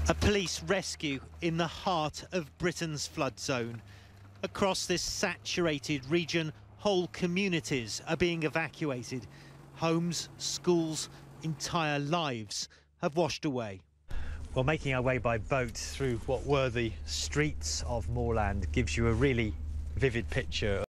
A police rescue in the heart of Britain's flood zone. Across this saturated region, whole communities are being evacuated. Homes, schools, entire lives have washed away. Well, making our way by boat through what were the streets of Moorland gives you a really vivid picture